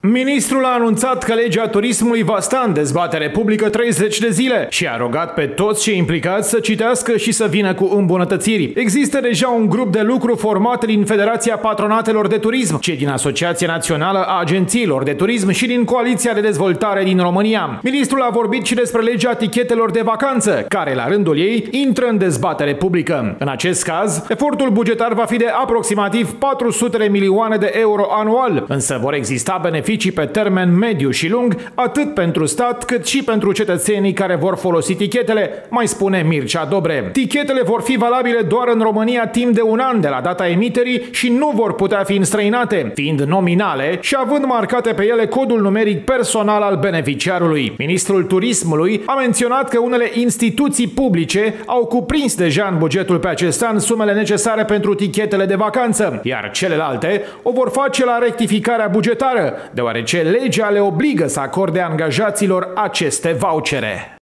Ministrul a anunțat că legea turismului va sta în dezbatere publică 30 de zile și a rugat pe toți cei implicați să citească și să vină cu îmbunătățiri. Există deja un grup de lucru format din Federația Patronatelor de Turism, cei din Asociația Națională a Agențiilor de Turism și din Coaliția de Dezvoltare din România. Ministrul a vorbit și despre legea tichetelor de vacanță, care la rândul ei intră în dezbatere publică. În acest caz, efortul bugetar va fi de aproximativ 400 de milioane de euro anual, însă vor exista beneficii pe termen mediu și lung, atât pentru stat cât și pentru cetățenii care vor folosi tichetele, mai spune Mircea Dobre. Tichetele vor fi valabile doar în România timp de un an de la data emiterii și nu vor putea fi înstrăinate, fiind nominale și având marcate pe ele codul numeric personal al beneficiarului. Ministrul Turismului a menționat că unele instituții publice au cuprins deja în bugetul pe acest an sumele necesare pentru tichetele de vacanță, iar celelalte o vor face la rectificarea bugetară, deoarece legea le obligă să acorde angajaților aceste vouchere.